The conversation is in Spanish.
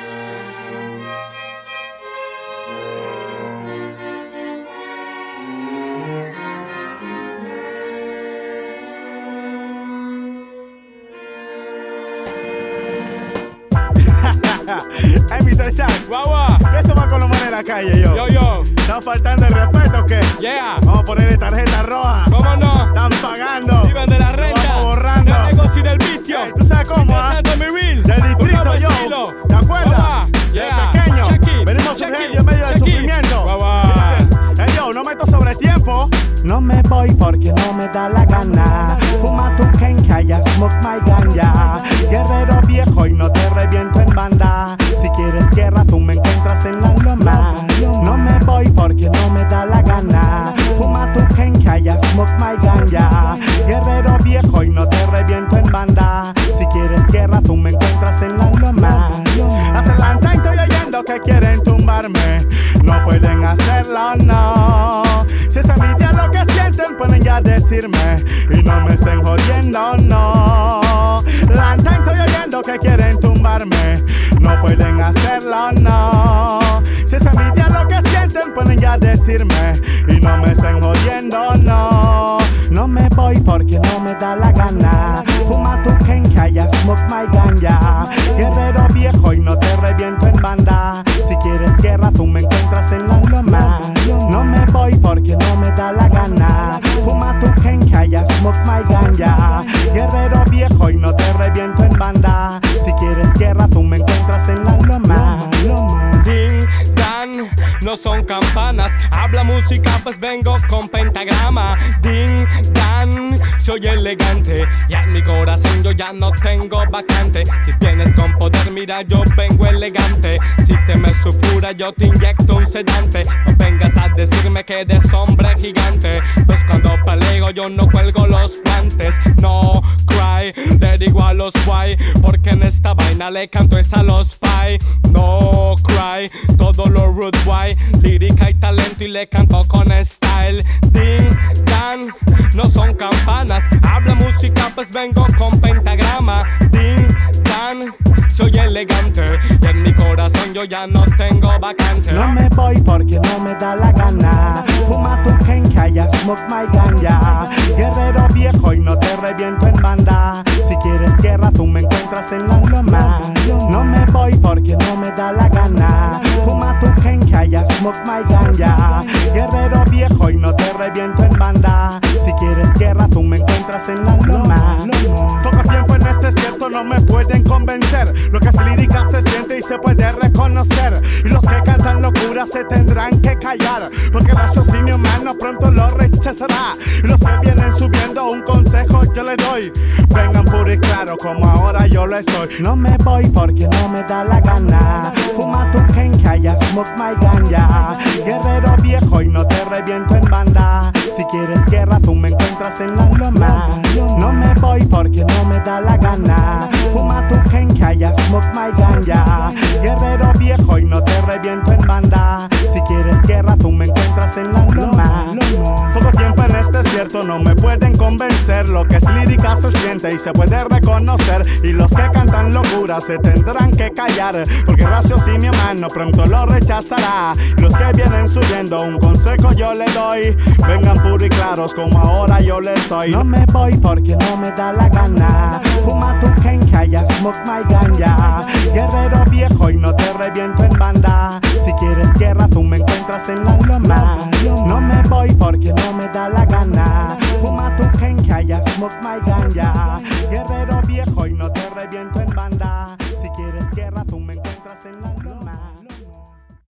Hey, Mr. Shaq, Guagua, ¿qué eso va con los manes en la calle, yo? yo. ¿Están faltando el respeto o qué? Yeah. Vamos a ponerle tarjeta roja. ¿Cómo no? Están pagando. Viven de la renta. Vamos borrando. Del negocio y del vicio. Hey, ¿tú sabes cómo, ah? Del Del distrito, yo. ¿Te acuerdas? Guagua, De yeah. pequeño. Checky, Venimos checky, surgiendo en medio del checky. sufrimiento. Guagua. Dicen, hey, yo, no meto sobre tiempo. No me voy porque no me da la gana. Fuma tu kenka, ya smoke my ganja. Guerrero viejo y no te reviento en banda. Si quieres guerra, tú me encuentras en la loma. No me voy porque no me da la gana. Fuma tu kenka, ya smoke my ganja. Guerrero viejo y no te reviento en banda. Si quieres guerra, tú me encuentras en la loma. Hace la estoy oyendo que quieren tumbarme. No pueden hacerlo, no. Si es envidia lo que sienten, pueden ya decirme y no me estén jodiendo, no. La estoy oyendo que quieren tumbarme. No pueden hacerlo, no. Si es envidia lo que sienten, pueden ya decirme y no me estén jodiendo, no. No me voy porque no me da la gana. Fuma tu kenka, ya smoke my ganja. Guerrero viejo y no te reviento en banda. Si quieres guerra, tú me encuentras en la loma. No me voy porque no me da la gana. Fuma tu kenka, ya smoke my ganja. Guerrero viejo y no te reviento en banda. Si quieres guerra, tú me encuentras en la loma. Ding, dan, no son campanas. Habla música, pues vengo con pentagrama. Ding, dan, soy elegante. Y en mi corazón yo ya no tengo vacante. Si vienes con poder, mira, yo vengo elegante. Si te me supura, yo te inyecto un sedante. No vengas a decirme que eres hombre gigante. Pues cuando peleo yo no cuelgo los guantes. No cry, le digo a los guay, porque en esta vaina le canto es a los fai. No cry, todo lo rude guay, lírica y talento y le canto con style. Ding, dan, no son campanas. Habla música, pues vengo con pentagrama. Ding, dan, soy elegante. Y en mi corazón yo ya no tengo vacante. No me voy porque no me da la gana. Fuma tu kenka, ya smoke my ganja. Guerrero viejo y no te reviento en banda. Si quieres guerra, tú me encuentras en la loma. No me voy porque no me da la gana. Fuma tu kenka, ya smoke my ganja. Guerrero viejo y no te reviento en banda. Si quieres guerra, tú me encuentras en la loma. Poco tiempo en este desierto no me pueden convencer. Lo que es lírica se siente y se puede reconocer. Y los que cantan locura se tendrán que callar, porque el raciocinio humano pronto lo rechazará. Y los que vienen subiendo, un consejo yo les doy: vengan puro y claro como ahora yo lo soy. No me voy porque no me da la gana. Fuma tu kenka, ya smoke my ganja. Guerrero viejo y no te reviento en banda. Si quieres guerra, tú me encuentras en la loma. No me voy porque no me da la gana. Fuma tu kenka, ya smoke my ganja. Guerrero viejo y no te reviento en banda. Si quieres guerra, tú me encuentras en la loma. Poco tiempo en este desierto no me pueden convencer. Lo que es lírica se siente y se puede reconocer. Y los que cantan locura se tendrán que callar, porque el raciocinio humano pronto lo rechazará. Y los que vienen subiendo, un consejo yo le doy: vengan puros y claros como ahora yo les doy. No me voy porque no me da la gana. Fuma tu kenka, ya smoke my ganja. Guerrero viejo y no te reviento en banda. Si quieres guerra, tú me encuentras en la loma. No me voy porque no me da la gana. Fuma tu kenka, ya smoke my ganja. Guerrero viejo y no te reviento